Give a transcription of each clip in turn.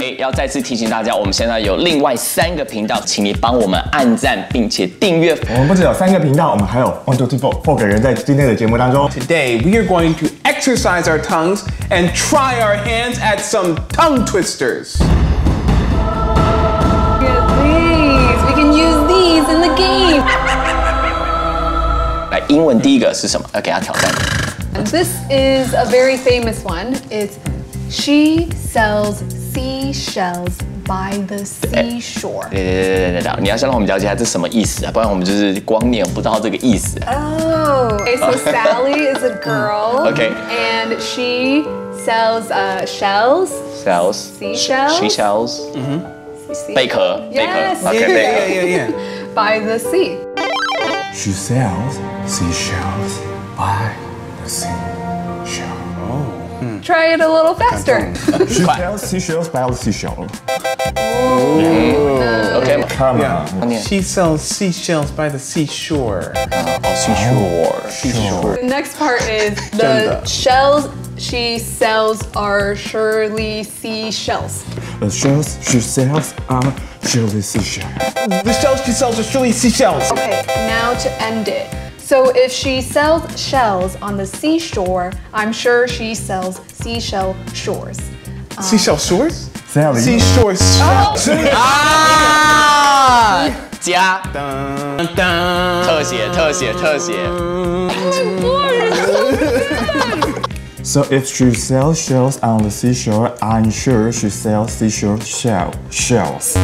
要再次提醒大家，我们现在有另外3个频道，请你帮我们按赞并且订阅。 我们不只有3个频道，我们还有 1, 2, 3, 4个人在今天的节目当中。 Today we are going to exercise our tongues and try our hands at some tongue twisters. Look at these. We can use these in the game. 来，英文第一个是什么？要给他挑战。 This is a very famous one. It's she sells seashells by the seashore. 对，你要先让我们了解一下这什么意思啊，不然我们就是光念不知道这个意思。 Oh. Okay, so Sally is a girl. Okay. And she sells shells. Seashells. Seashells. 贝壳。 Yes. Yeah. By the sea. She sells seashells by the seashore. Try it a little faster. She sells seashells by the seashore. OK 吗 Come Yeah. on. She sells seashells by the seashore. Seashore. The next part is the 真的。 shells she sells are surely seashells. The shells she sells are surely seashells. The shells she sells are surely seashells. Okay, now to end it. So if she sells shells on the seashore, I'm sure she sells seashell shores. Seashell shores? Sally. Seashore shells. 啊！加 Dun, dun. 特写。 So if she sells shells on the seashore, I'm sure she sells seashore shells.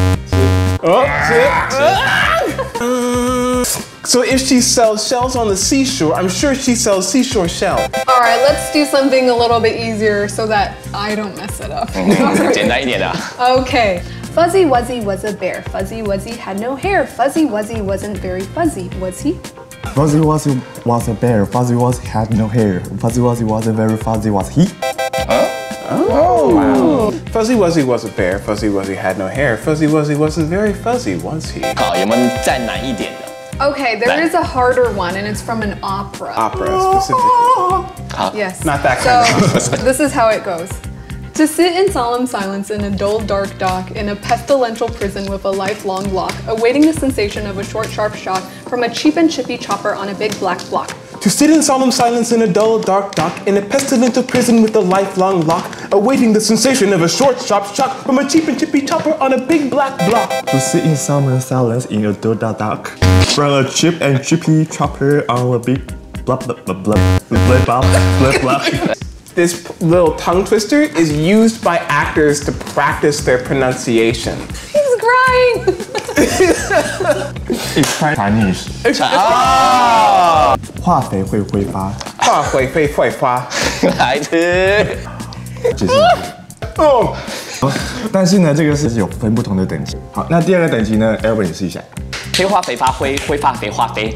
So if she sells shells on the seashore, I'm sure she sells seashore shells. All right, let's do something a little bit easier so that I don't mess it up. 简单一点的。 Okay. Fuzzy Wuzzy was a bear. Fuzzy Wuzzy had no hair. Fuzzy Wuzzy wasn't very fuzzy, was he? Fuzzy Wuzzy was a bear. Fuzzy Wuzzy had no hair. Fuzzy Wuzzy wasn't very fuzzy, was he? Fuzzy Wuzzy was a bear. Fuzzy Wuzzy had no hair. Fuzzy Wuzzy wasn't very fuzzy, was he? 好，有没有再难一点的？ Okay, there is a harder one, and it's from an opera. Opera specifically. Yes. Not that kind So, this is how it goes. To sit in solemn silence in a dull, dark dock, in a pestilential prison with a lifelong lock, awaiting the sensation of a short, sharp shock from a cheap and chippy chopper on a big black block. To sit in solemn silence in a dull, dark dock, in a pestilential prison with a lifelong lock, awaiting the sensation of a short, sharp shock from a cheap and chippy chopper on a big black block. To sit in summer silence in a dull dark from a cheap and chippy chopper on a big blah blah blah blah blah blah blah blah. This little tongue twister is used by actors to practice their pronunciation. He's crying! It's Chinese. 啊！ 化肥会挥发， 化肥会发。 来吃。 就是。 哦， 但是呢，这个是有分不同的等级。好，那第2个等级呢 ，Albert 你试一下。 黑化肥发灰，灰发肥化肥。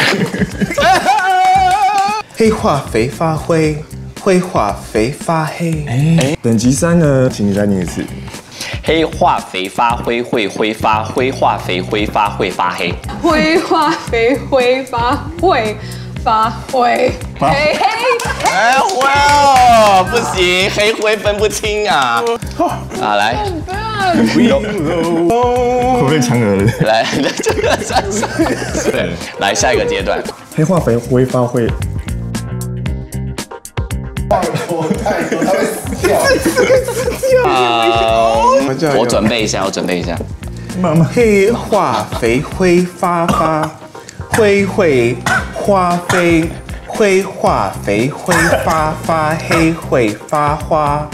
黑化肥发灰，灰化肥发黑。 等级3呢，请你再念一次。 黑化肥发灰会挥发，灰化肥挥发会发黑。 灰化肥挥发会发灰。嘿嘿。 哎，灰哦，不行，黑灰分不清啊。啊，来， 会不会嫦娥了？ 来，这个算是对，来下一个阶段。 黑化肥挥发会。 我准备一下。 妈妈， 黑化肥挥发发，灰会花飞，灰化肥挥发发，黑会发花。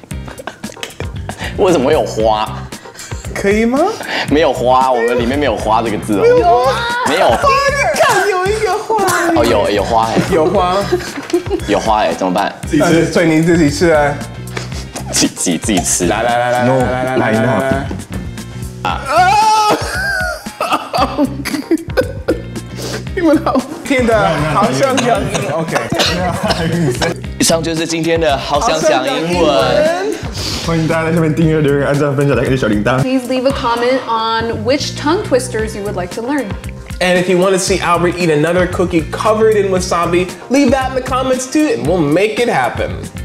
为什么会有花？ 可以吗？ 没有花，我们里面没有花这个字哦。没有。 看有一个花。 哦，有花哎， 有花。 有花哎，怎么办？ 自己吃，所以你自己吃啊。 自己吃。 来，你们好听的，好想讲英文。OK。 以上就是今天的好想讲英文。 欢迎大家在下面订阅、留言、按赞、分享、来开小铃铛。 Please leave a comment on which tongue twisters you would like to learn. And if you want to see Albert eat another cookie covered in wasabi, leave that in the comments too, and we'll make it happen.